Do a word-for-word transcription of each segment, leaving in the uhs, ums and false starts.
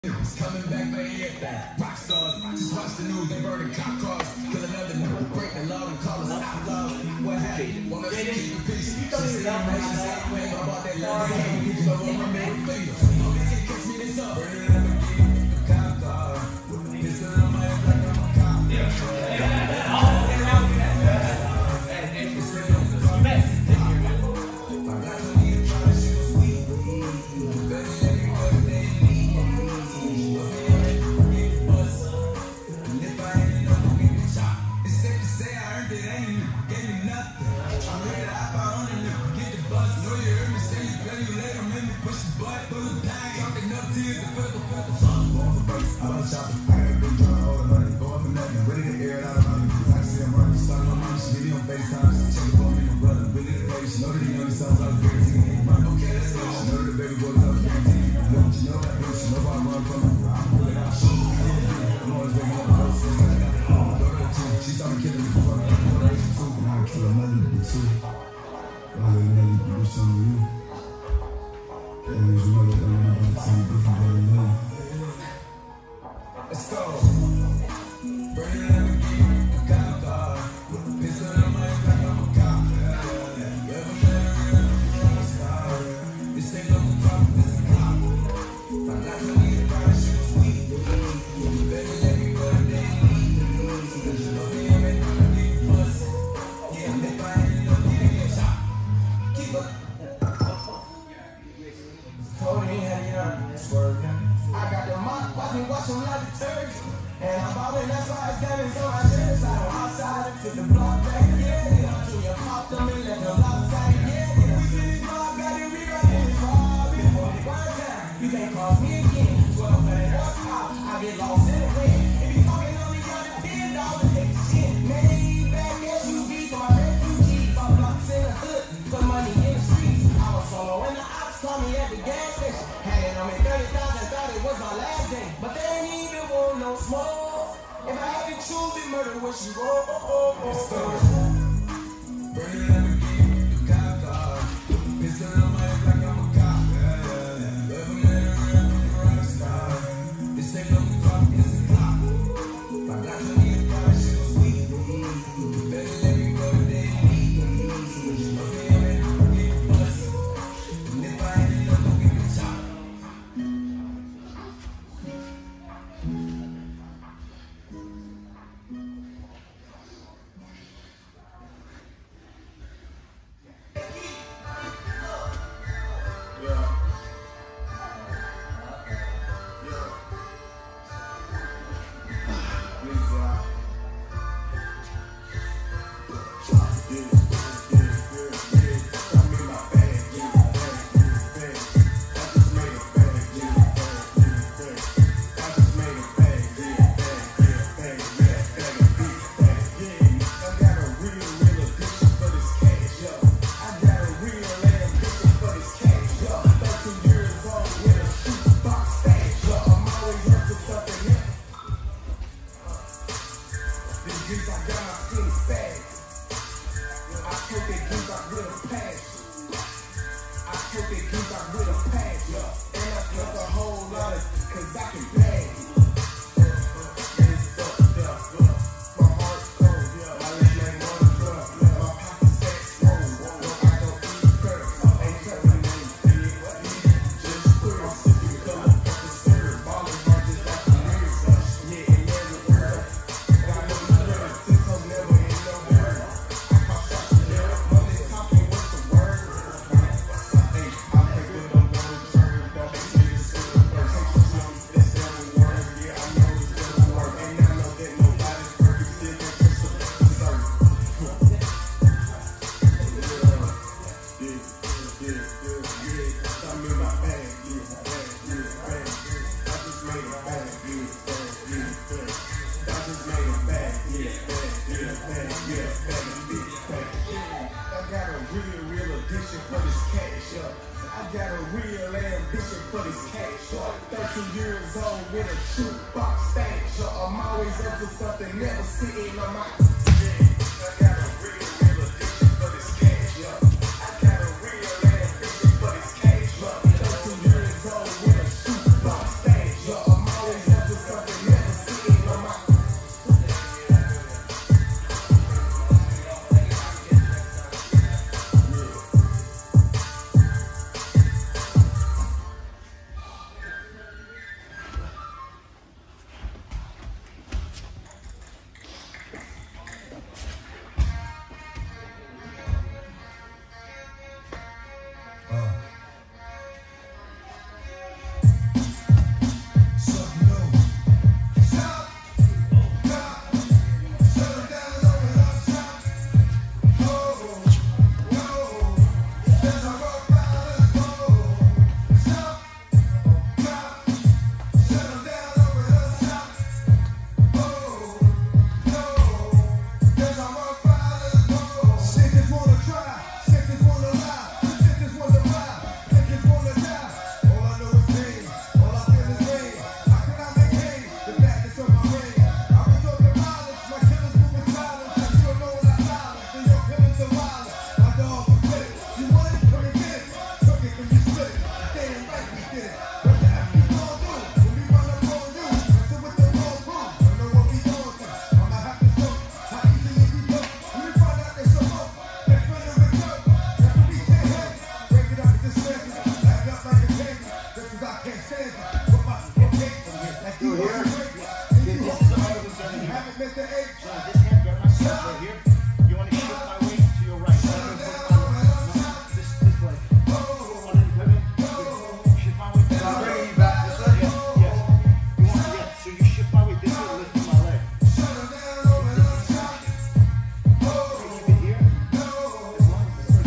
Coming back for everything. Rock stars, just watch the news, they burning cop cars. Kill another nigga, break the law and call us outlaws. What happened? One of them keep the peace. She said, man, she said, man, about that love. Get you over my man, please. Catch me this up. Burn it up and get it, the cop car. This is on my head like I'm a cop. Yeah. Let's go. Burn it up and get the cop car. Pistol on my head like I'm a cop. You ever met a real rock star? This ain't no cop, this is cop. I got to need a ride, she was sweet. Baby, let me go to day. Cause you know me, I'm in the big bus. Yeah, and if I ain't no getting a shot. Keep up. Cody had young, it's working. I got the mop, watch me wash them like detergent. And I'm ballin', that's why it's getting so I did it. I'm outside, to the block back, yeah, yeah. Till you pop them and let them outside, yeah, yeah. We see this block, got it rewriting this hard. Before the one time, you can't cross me again. twelve hundred horsepower, I get lost in the wind. If you fucking on me, y'all the ten dollars, take the shit. Maybach S U V for my refugees. Five blocks in the hood, put money in the streets. I was solo and the ops called me at the gas station. Had it on me thirty thousand, thought it was my last day. But they ain't even want no smoke. If I had to choose it, murder what she wrote. Oh, oh, oh, oh. Burn it up and get the cop car. Pistol on my head like I'm a cop. Yeah, yeah, yeah. Ever met a real rock star? This ain't no cop, this is cop. I got to need a ride, she was sweet. Better let me go to day. Cause you know me, I'm in the big bus. And if I ain't enough, don't give me chop. thirteen years old with a shoebox stage. So I'm always up to something, never sitting on my I got a real, real addiction for this cash, yo. I got a real ambition for this cash, yo. thirteen years old with a shoebox stage. So I'm here. This is the other one turning here. So this hand, grab myself right here. You want to shift my weight to your right. This, this way. Shift my weight to the right. Bringing you back this way? Yes, yes. You want to, yes. So you shift my weight this way, lifting my leg. Keep it here. As long as it's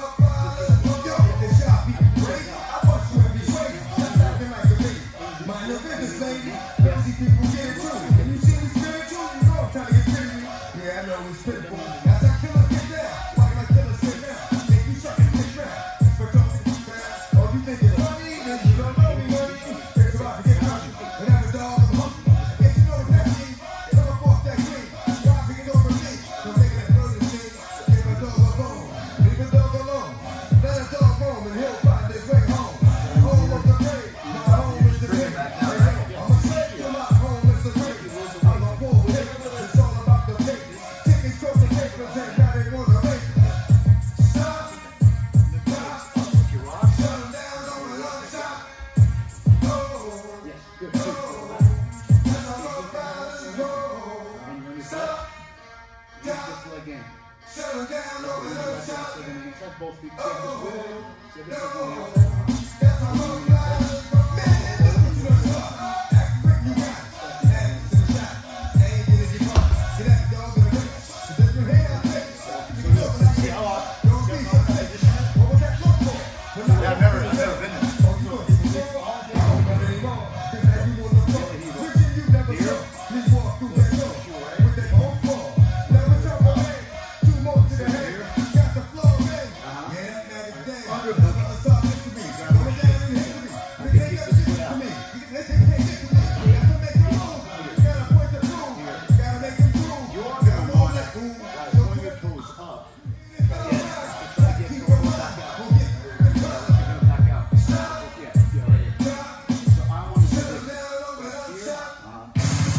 again. Settle down over the top. So then inside both feet. Oh. So this is going outside. That's how long life. Man, look to the top. Act quick, you got it. Head to the shot. They ain't getting your part. Get that dog in the ring. So there's your head out there. So look, see how I don't be so tight. What was that look for? Yeah, I've never, I've never been there. Oh, you know, it's just all day. Don't run anymore. Cause now you want to go. Wishing you never saw. Please walk through that door. With that whole floor. Never jump away. To the head, got the flow in. Uh-huh. Yeah, that magic day. It's all history. Going down in history. They can't get shit to me. They can't get to me. You have to make a move. You gotta point the prove. You gotta make it prove. You are gonna move that move. So when your toes up, try to keep it back out. We'll get the cut. Back out. Stop. Yeah, yeah, right here. So I want to settle down over the top. Uh-huh.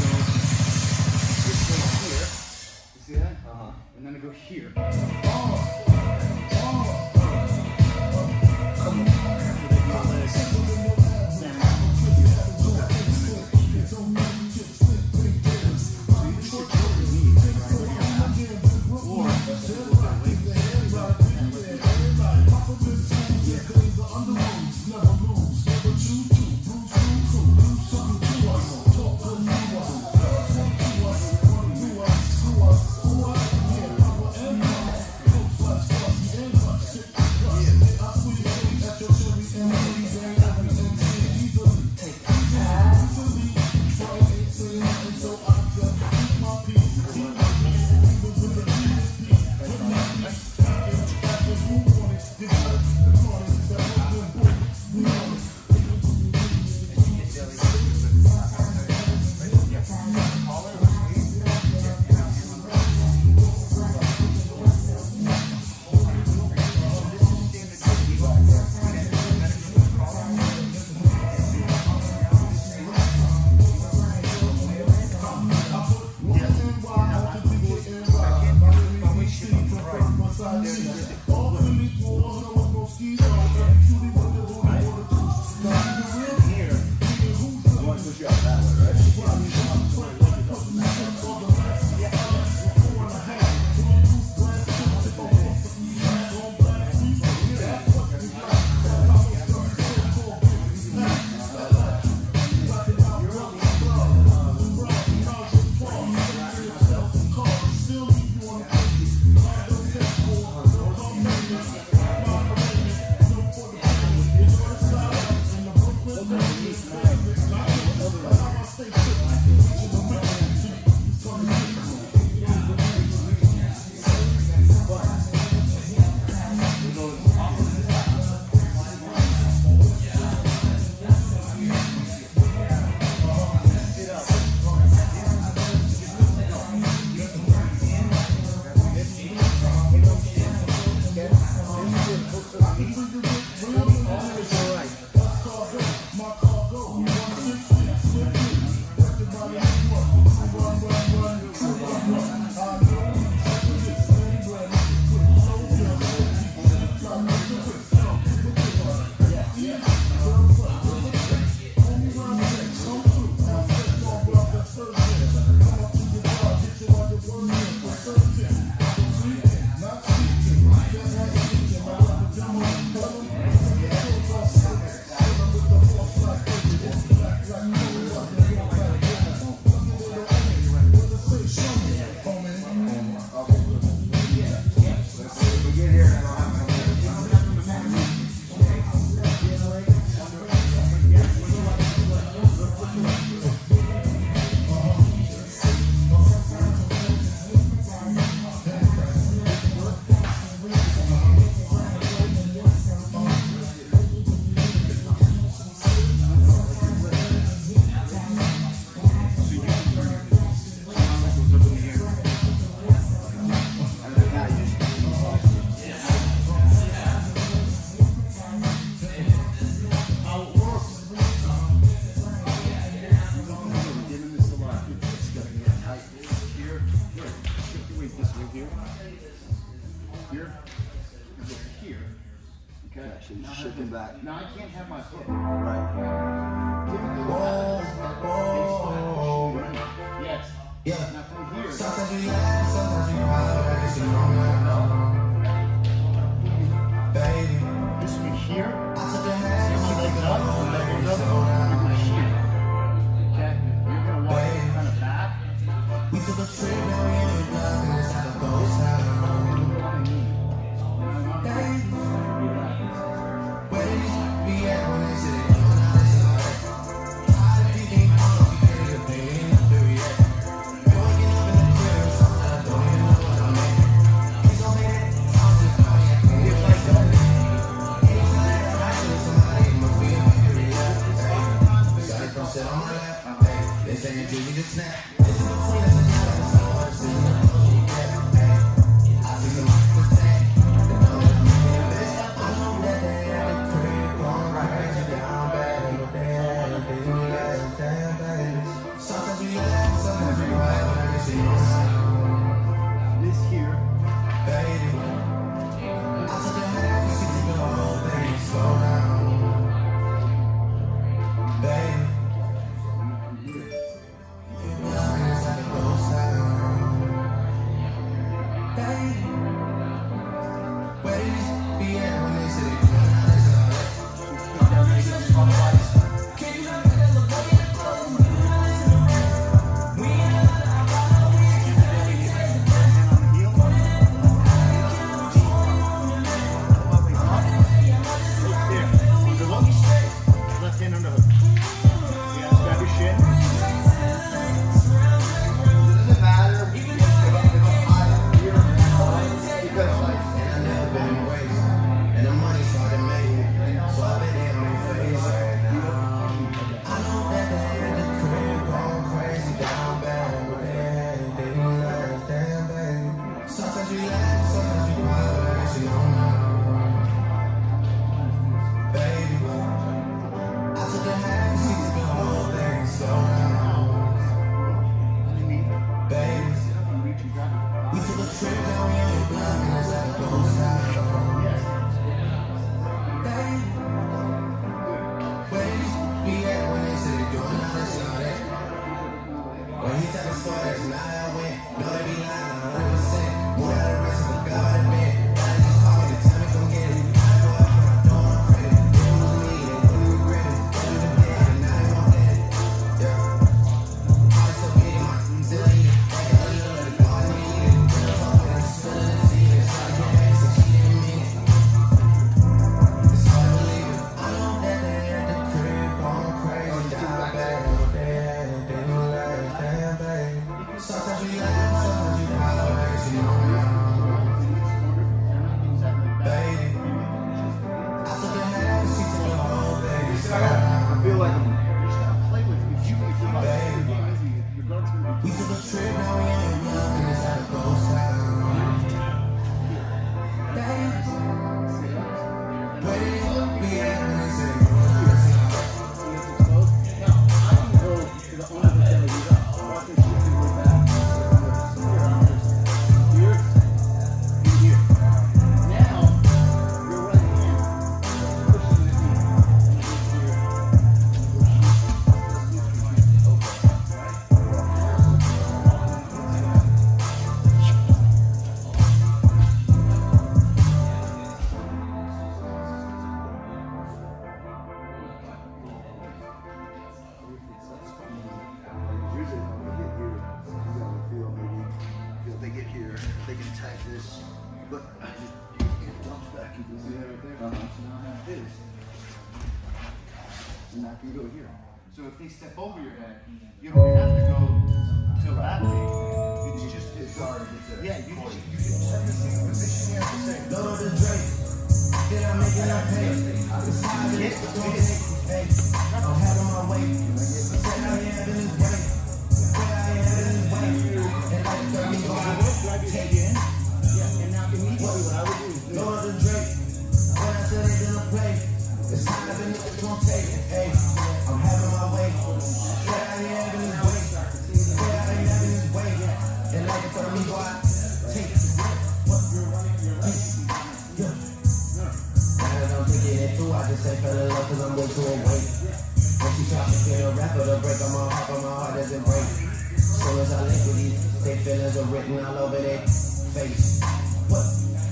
So this goes here. You see that? Uh-huh. And then I go here. Stay looking back. Now I can't have my foot. Right. Typically, what happens is yes. Yeah. Now from here. Sometimes we laugh, sometimes we cry, but it's a no-no. Baby, This will be here. I took the hand, You she want to take leg it up? all, Leg baby, goes up. slow down. You're here. Okay? You're going to walk kind of back. We took a trip, now we in the club, and it's like a ghost town. Baby, where did you be at when they said they doing all this and all that? How did you think I'm gonna be ready to pay me in the period? Waking up in the crib, something I don't even know what I'm at. Please don't make it, I'm just calling you, I can't get like that. Anytime I see somebody, it must be a period. Shawty come sit on my lap, hey, they saying Julie just snap. This is between us and now, it's all hard to sit in the phone, she get, hey. I see some people say, they know that I'm making it best. I know that they had a crib, going crazy down bad, but they had a big ass damn baby. Sometimes we laugh, sometimes we cry, but I guess you know This here. baby. I took a half, she took the whole thing, slow down, baby. Nothing is like a ghost town, baby. Where did you be at when they said they doing all this and all that? Can you not get that look like in the club? We ain't allowed to follow, we ain't keep it every day. Left hand under hook. Yeah, grab your shin. Doesn't matter if I'm high here or because like And I never been in waste, and the money's hard to make, so I've been in my face right now. I know that they had the crib going crazy down bad, but they had it, they didn't last, damn baby. Sometimes we laugh, sometimes we cry, but I guess you know now, baby. I took a half, she took the whole thing, slow down, baby. We took a trip, now we in the club, and it's like a ghost town. Baby, where did you be at when they said they doing all this and all that? When he tell the story, that's not how it went. No, they be lying, one hundred percent. More out of the rest of the God in bed. Gotta just call me to tell me come get it. I go out, but I don't want credit. They was me, they couldn't regret it. They was dead, and now they want that. Yeah. I still get it, I'm still eating. Like a little of the garden, eat it. I'm still in the sea, it's like a man, so she didn't mean it. It's hard to believe it. I know that they had the crib going crazy down bad, but they had it, they didn't last, damn baby. Sometimes we laugh, sometimes we cry, but I guess you know now, baby. I took a half, she took the whole thing, slow I down, feel like I'm Play with if you if you like baby. your guard's gonna We took a trip, now we in the club, and it's like a ghost town, baby. Where did you be at when they said they doing all this and all that? Now, I can go to the owner of the deli, walk and shoot your way back. Here, and here. Now, your right hand pushing the knee. usually when they get here, you gotta feel maybe if they get here, they can attack this. But it jumps back and goes there right there. Uh-huh. So now I have this. And I can go here. So if they step over your head, you don't have to go to that way. It's just It's hard. It's a yeah, you just you can set the same position here the same. Lord of Drake, did I make it up pay? It's time to get the door hey, I'm having my way. Said I am in his way. Said I am in his way. And like thirty dollars, Grab your head in. Yeah, and now immediately what I would do is this. Lord of Drake, when I said they didn't play, it's time to niggas gon' take it. Hey, I'm having my way. Said I am in his way. Said I am in his way. And like thirty dollars, take it. What you're running, you're right. Yeah. Now that I'm thinking it through, I just feelings are written all over their face. What?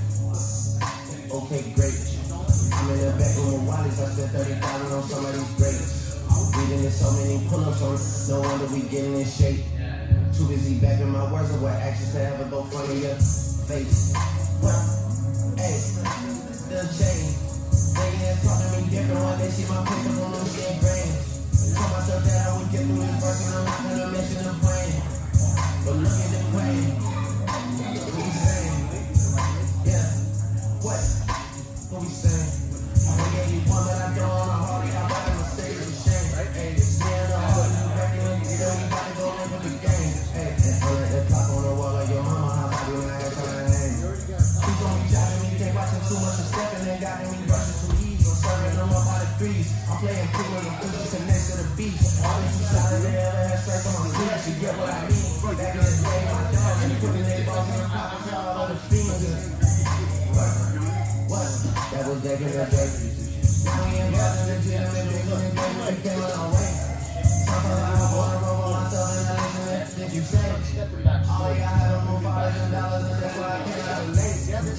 Okay, great. I'm in the back room with Wally's. I spent thirty thousand on some of these grapes. Reading in so many pull-ups on, no wonder we getting in shape. Too busy backing my words of what actions to ever go front of your face. What? Hey, still change. They ain't talking me different when they see my pictures on them shit brain. Told myself that I would get through this verse and I'm not gonna mention the brain. But look at the brain. What we saying? Yeah. What? What we saying? I gave you one, but I don't want to hold it. I got a mistake, it's a shame. Hey, stand up, hold you back in the video, you got to go live with the game. Hey, I'm at the clock on the wall like your mama, how about you when I ain't trying to hang? She's gonna be jiving me, can't watching too much of stepping, and got me rushing too easy. I'm serving them up out of threes. I'm playing cool with the cookies and next to the beach. All these two sides, they ever had straight on my sleeves. You get what I mean? Back in the day, my dog, and putting their balls in the pockets, all on the fingers. What? That was back in the day. Now we ain't got in the gym and they couldn't get me, they came a long way. Sometimes I wanna roll on myself and I listen to shit you say. All you got is more five thousand dollars and that's why I cannot relate.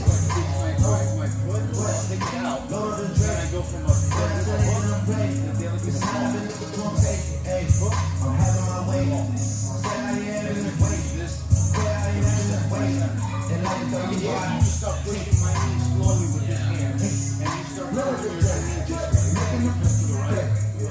What? What? Go to the drink. Go from a friend to the plate. It's time to look at take. Hey, I'm having my way. Say how you having this weight. Say how you having this weight. And like it's thirty years. You start breaking my knees slowly with this hand. And you start looking at me just making the press to the right.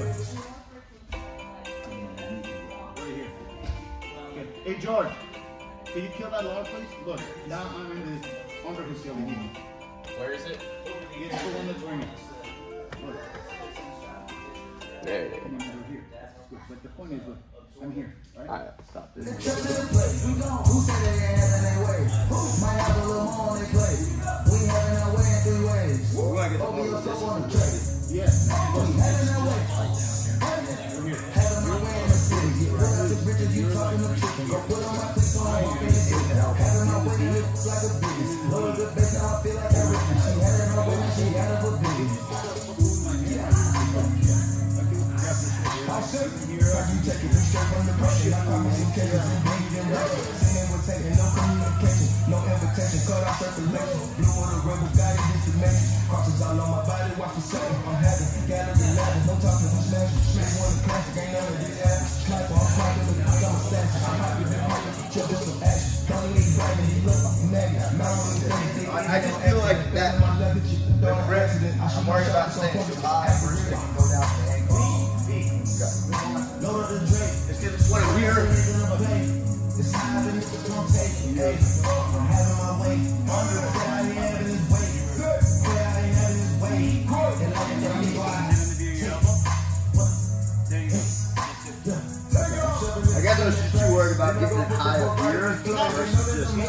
Hey George, can you kill that log please? Look, now I'm in the under concealing unit. Where is it? It's the one that's burning. Look. There it is. And you're here. But the point is, look, I'm here, right? Alright, stop this. Who said they ain't having their way? Might have a little more on their plate. We having our way in three ways. Open yourself on the trade. Yes. We having our way. We're here. Having my way in the city. Get rid of the bridges, you talking them chicken. Go put on my clicks on my walk in the city. Having my way, it looks like a business. Load the best, now I feel like a rich. She had her way, she got her for business. I should hear how you take it straight from the pressure. I promise you can't just breathe and rush. Singing with taking no communication, no invitation, cut off circulation. Blue with a rebel, got it, destination. Crosses all on my body, watch me say I'm having gallery laughing, no talking, no smash. Smash one of classic, ain't none of this ass. Sniper, I'm cracking with the I'm a stash. I'm happy to make it, chill with some action. Don't need bragging, he look like a maggot. I just feel like that. When president, I'm worried about staying too high first. They can go down to the ankle. Load of the Drake. Let's get this one weird. It's time to niggas gon' take it. I'm having my way. Say how you having this way. Say how you having this way. And like it's gonna be why. I guess I was just too worried about getting it high up here versus just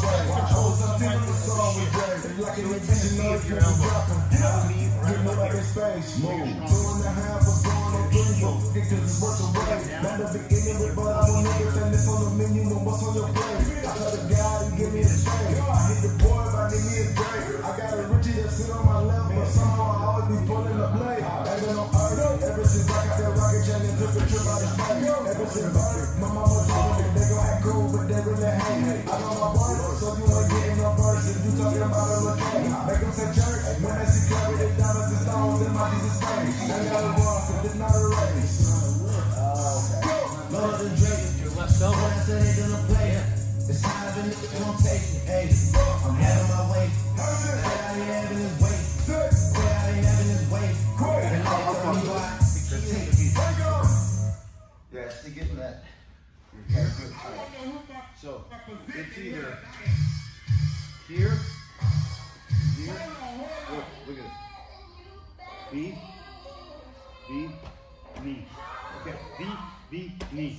Ever since my mama told me they gon' act cool, but they really hate. I know my boy, so you ain't getting no verses. You talking about a little game. Make them say church. When they see carry their dollars and stones in my Jesus' face. I got a walk, but it's not a race. Lord and Drake, so when I say they gonna play it, it's time the niggas gon' take it. Hey, I'm having my way. Say how you having his way. Say how you having his way. And like it's gonna be why. yeah, it's to getting that. You got a good height. So it's either here, here. Look, look at it. B, B, knee. Okay, B, B, knee.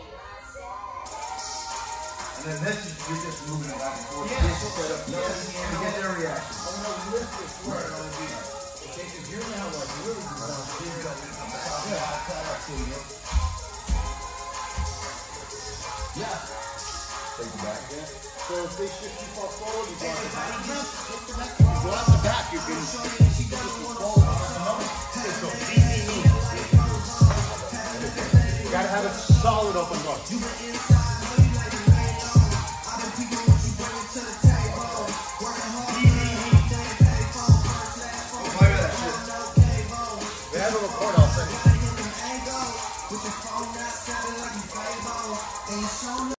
And then this is you're just moving it back and forth. Yeah. This set up. Yeah. To get their reaction. I'm gonna lift this word on the okay, because you're now like really good. Yeah, I'll cut up to you. Yeah. Take it back. Yeah. So if they shift too far forward, you go out the back. You go out the back, you're going to shift the forward. Let's go. Knee, knee, knee. You gotta have it solid open look. And you show